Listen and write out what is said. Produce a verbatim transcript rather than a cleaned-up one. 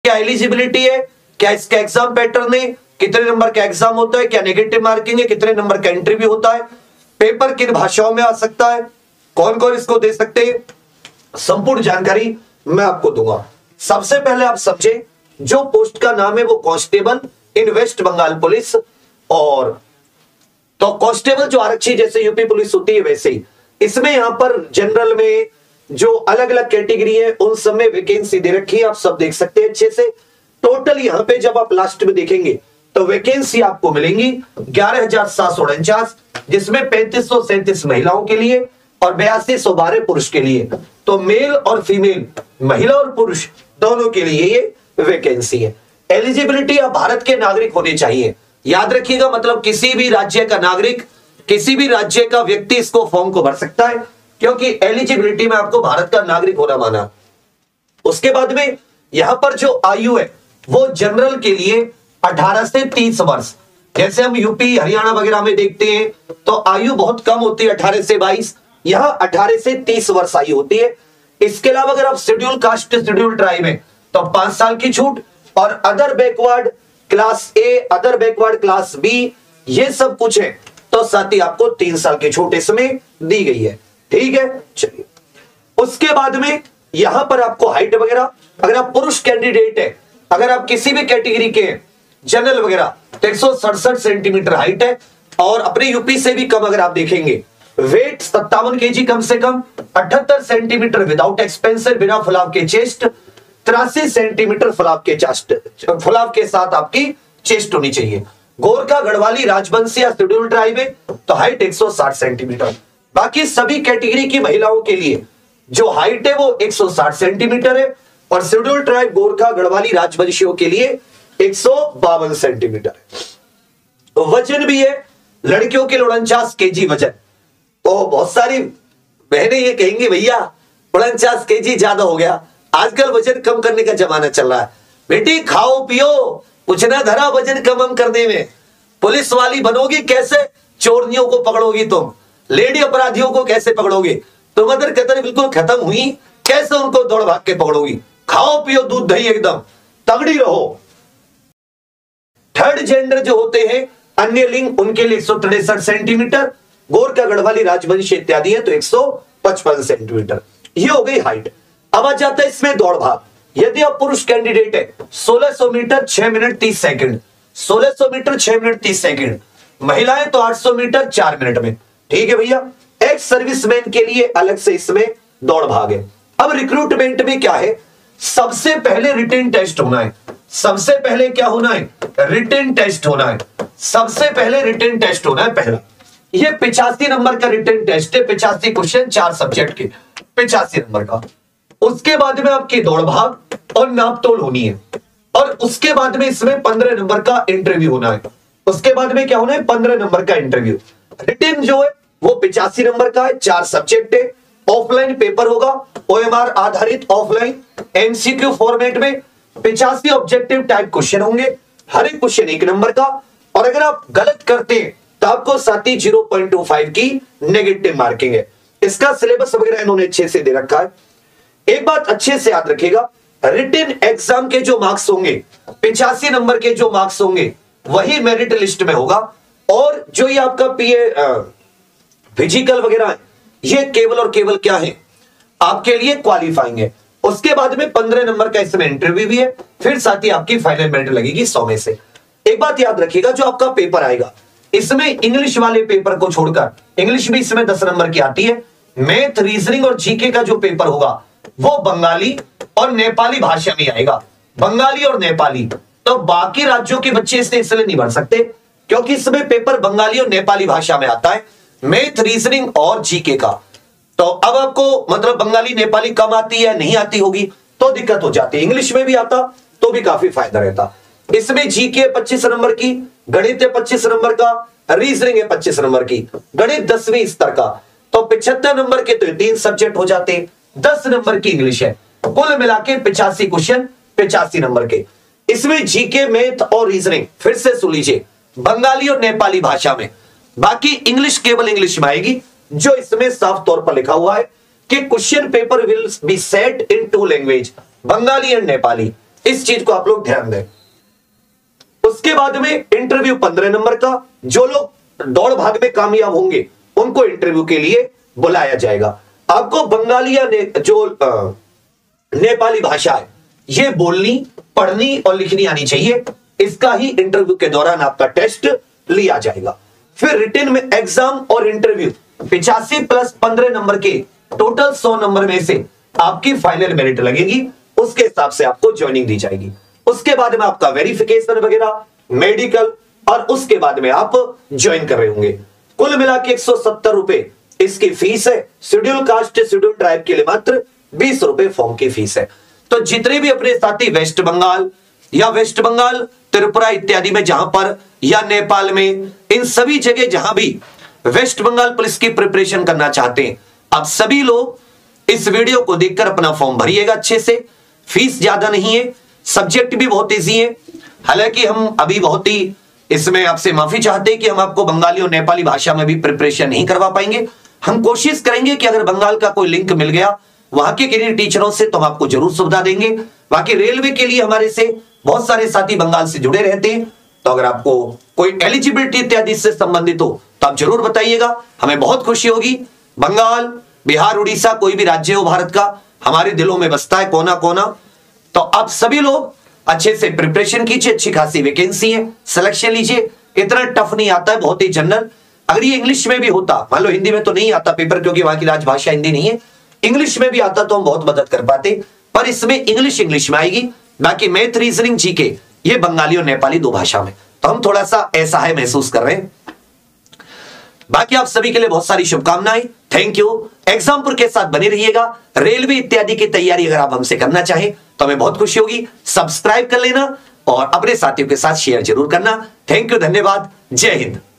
क्या एलिजिबिलिटी है, क्या इसका एग्जाम पैटर्न है, कितने नंबर का एग्जाम होता है, क्या नेगेटिव मार्किंग है, कितने नंबर का इंटरव्यू होता है, पेपर किन भाषाओं में आ सकता है, कौन कौन इसको दे सकते हैं, संपूर्ण जानकारी मैं आपको दूंगा। सबसे पहले आप समझे, जो पोस्ट का नाम है वो constable in West Bengal police, और तो कांस्टेबल जो आरक्षी जैसे यूपी पुलिस होती है वैसे ही इसमें यहां पर जनरल में जो अलग अलग कैटेगरी है उन सब में वैकेंसी दे रखी है, आप सब देख सकते हैं अच्छे से। टोटल यहां पे जब आप लास्ट में देखेंगे तो वैकेंसी आपको मिलेंगी ग्यारह हजार सात सौ उनचास, जिसमें पैंतीस सौ सैंतीस महिलाओं के लिए और बयासी सौ बारह पुरुष के लिए। तो मेल और फीमेल, महिला और पुरुष दोनों के लिए ये वैकेंसी है। एलिजिबिलिटी आप भारत के नागरिक होने चाहिए, याद रखिएगा, मतलब किसी भी राज्य का नागरिक, किसी भी राज्य का व्यक्ति इसको फॉर्म को भर सकता है, क्योंकि एलिजिबिलिटी में आपको भारत का नागरिक होना माना। उसके बाद में यहां पर जो आयु है वो जनरल के लिए अठारह से तीस वर्ष, जैसे हम यूपी हरियाणा वगैरह में देखते हैं तो आयु बहुत कम होती है, अठारह से बाईस, यहां अठारह से तीस वर्ष आयु होती है। इसके अलावा अगर आप शेड्यूल कास्ट शेड्यूल ट्राइब है तो पांच साल की छूट, और other backward class A, other backward class B, ये सब कुछ है तो साथ ही आपको तीन साल की छूट इसमें दी गई है। ठीक है, चलिए उसके बाद में यहां पर आपको हाइट वगैरह, अगर आप पुरुष कैंडिडेट है, अगर आप किसी भी कैटेगरी के जनरल वगैरह तो एक सौ सड़सठ सेंटीमीटर हाइट है, और अपने यूपी से भी कम अगर आप देखेंगे, वेट सत्तावन केजी कम से कम, अठहत्तर सेंटीमीटर विदाउट एक्सपेंसर, बिना फुलाव के चेस्ट, तिरासी सेंटीमीटर फुलाव के चेस्ट, फुलाव के साथ आपकी चेस्ट होनी चाहिए। गोरखा गढ़वाली राजवंशी या शेड्यूल ट्राइब है तो हाइट एक सौ साठ सेंटीमीटर। बाकी सभी कैटेगरी की महिलाओं के लिए जो हाइट है वो एक सौ साठ सेंटीमीटर है, और शेड्यूल ट्राइब गोरखा गढ़वाली राजवंशियों के लिए एक सौ बावन सेंटीमीटर है। वजन भी है, लड़कियों के लिए उनचास केजी वजन। तो बहुत सारी बहनें ये कहेंगी भैया उनचास केजी ज्यादा हो गया, आजकल वजन कम करने का जमाना चल रहा है। बेटी खाओ पियो, कुछ ना धरा वजन कम हम करने में। पुलिस वाली बनोगी कैसे, चोरनियों को पकड़ोगी तुम, लेडी अपराधियों को कैसे पकड़ोगे तुम, अदर कतर बिल्कुल खत्म हुई कैसे उनको दौड़ भाग के पकड़ोगी। खाओ पियो दूध दही एकदम तगड़ी रहो। थर्ड जेंडर जो होते हैं अन्य लिंग, उनके लिए एक सौ तिरसठ सेंटीमीटर, गोरखा गढ़वाली राजवंशी इत्यादि है तो एक सौ पचपन सेंटीमीटर। ये हो गई हाइट। अब आ जाता है इसमें दौड़ भाग। यदि आप पुरुष कैंडिडेट है सोलह सौ मीटर छह मिनट तीस सेकंड, सोलह सौ मीटर छह मिनट तीस सेकंड, महिलाएं तो आठ सौ मीटर चार मिनट में। ठीक है भैया, एक्स सर्विसमैन के लिए अलग से इसमें दौड़ भाग है। अब रिक्रूटमेंट में क्या है, सबसे पहले रिटन टेस्ट होना है, सबसे पहले क्या होना है, रिटन टेस्ट होना है, सबसे पहले रिटन टेस्ट होना है पहला। ये पिचासी नंबर का रिटन टेस्ट है, पिचासी क्वेश्चन चार सब्जेक्ट के, पिचासी नंबर का। उसके बाद में आपकी दौड़ भाग और नापतोल होनी है, और उसके बाद में इसमें पंद्रह नंबर का इंटरव्यू होना है। उसके बाद में क्या होना है, पंद्रह नंबर का इंटरव्यू। रिटन जो है वो पिचासी नंबर का है, चार सब्जेक्ट है, ऑफलाइन पेपर होगा, ओएमआर आधारित ऑफलाइन एमसीक्यू फॉर्मेट में, पिचासी ऑब्जेक्टिव टाइप क्वेश्चन होंगे, हर एक क्वेश्चन एक नंबर का, और अगर आप गलत करते हैं तो आपको साथ ही जीरो पॉइंट टू फाइव की नेगेटिव मार्किंग है। इसका सिलेबस वगैरह इन्होंने अच्छे से दे रखा है। एक बात अच्छे से याद रखिएगा, रिटन एग्जाम के जो मार्क्स होंगे, पिचासी नंबर के जो मार्क्स होंगे वही मेरिट लिस्ट में होगा, और जो ये आपका पीए फिजिकल वगैरह है ये केवल और केवल क्या है, आपके लिए क्वालिफाइंग है। उसके बाद में पंद्रह नंबर का इसमें इंटरव्यू भी है, फिर साथ ही आपकी फाइनल मेरिट लगेगी सौ में से। एक बात याद रखिएगा, जो आपका पेपर आएगा इसमें इंग्लिश वाले पेपर को छोड़कर, इंग्लिश भी इसमें दस नंबर की आती है, मैथ रीजनिंग और जीके का जो पेपर होगा वो बंगाली और नेपाली भाषा में आएगा, बंगाली और नेपाली। तो बाकी राज्यों के बच्चे इससे इसलिए नहीं भर सकते क्योंकि इसमें पेपर बंगाली और नेपाली भाषा में आता है, मैथ रीजनिंग और जीके का। तो अब आपको मतलब बंगाली नेपाली कम आती है, नहीं आती होगी तो दिक्कत हो जाती है। इंग्लिश में भी आता तो भी काफी फायदा रहता। इसमें जीके पच्चीस नंबर की, गणित है पच्चीस नंबर का, रीजनिंग है पच्चीस नंबर की, गणित दसवीं स्तर का, तो पिछहत्तर नंबर के तो तीन सब्जेक्ट हो जाते हैं, दस नंबर की इंग्लिश है, कुल मिला के पिचासी क्वेश्चन पिचासी नंबर के। इसमें जीके मैथ और रीजनिंग फिर से सुन लीजिए बंगाली और नेपाली भाषा में, बाकी इंग्लिश केवल इंग्लिश में आएगी, जो इसमें साफ तौर पर लिखा हुआ है कि question paper will be set in two language, Bengali and Nepali. इस चीज को आप लोग ध्यान दें। उसके बाद में इंटरव्यू पंद्रह नंबर का, जो लोग दौड़ भाग में कामयाब होंगे उनको इंटरव्यू के लिए बुलाया जाएगा। आपको बंगाली या ने, जो आ, नेपाली भाषा है ये बोलनी, पढ़नी और लिखनी आनी चाहिए। इसका ही इंटरव्यू के दौरान आपका टेस्ट लिया जाएगा। फिर रिटन में एग्जाम और इंटरव्यू पिचासी प्लस पंद्रह नंबर के टोटल सौ नंबर में से आपकी फाइनल मेरिट लगेगी, उसके हिसाब से आपको ज्वाइनिंग दी जाएगी। उसके बाद में आपका वेरिफिकेशन वगैरह, मेडिकल, और उसके बाद में आप ज्वाइन कर रहे होंगे। कुल मिला के एक सौ सत्तर रुपए इसकी फीस है। शेड्यूल कास्ट शेड्यूल ट्राइब के लिए मात्र बीस रुपए फॉर्म की फीस है। तो जितने भी अपने साथी वेस्ट बंगाल या वेस्ट बंगाल त्रिपुरा इत्यादि में जहां पर, या नेपाल में, इन सभी जगह जहां भी वेस्ट बंगाल पुलिस की प्रिपरेशन करना चाहते हैं, आप सभी लोग इस वीडियो को देखकर अपना फॉर्म भरिएगा अच्छे से। फीस ज्यादा नहीं है, सब्जेक्ट भी बहुत इजी है। हालांकि हम अभी बहुत ही इसमें आपसे माफी चाहते हैं कि हम आपको बंगाली और नेपाली भाषा में भी प्रिपरेशन नहीं करवा पाएंगे। हम कोशिश करेंगे कि अगर बंगाल का कोई लिंक मिल गया वहां के किन्हीं टीचरों से तो हम आपको जरूर सुविधा देंगे। बाकी रेलवे के लिए हमारे से बहुत सारे साथी बंगाल से जुड़े रहते हैं, तो अगर आपको कोई एलिजिबिलिटी इत्यादि से संबंधित हो तो आप जरूर बताइएगा, हमें बहुत खुशी होगी। बंगाल, बिहार, उड़ीसा, कोई भी राज्य हो भारत का, हमारे दिलों में बसता है कोना कोना। तो आप सभी लोग अच्छे से प्रिपरेशन कीजिए, अच्छी खासी वैकेंसी है, सिलेक्शन लीजिए। इतना टफ नहीं आता है, बहुत ही जनरल। अगर ये इंग्लिश में भी होता, मान लो हिंदी में तो नहीं आता पेपर क्योंकि वहां की राजभाषा हिंदी नहीं है, इंग्लिश में भी आता तो हम बहुत मदद कर पाते, पर इसमें इंग्लिश इंग्लिश में आएगी। बाकी मैथ, रीजनिंग, जीके ये बंगाली और नेपाली दो भाषा में, तो हम थोड़ा सा ऐसा है महसूस कर रहे हैं। बाकी आप सभी के लिए बहुत सारी शुभकामनाएं, थैंक यू। एग्जामपुर के साथ बने रहिएगा। रेलवे इत्यादि की तैयारी अगर आप हमसे करना चाहें तो हमें बहुत खुशी होगी। सब्सक्राइब कर लेना और अपने साथियों के साथ शेयर जरूर करना। थैंक यू, धन्यवाद, जय हिंद।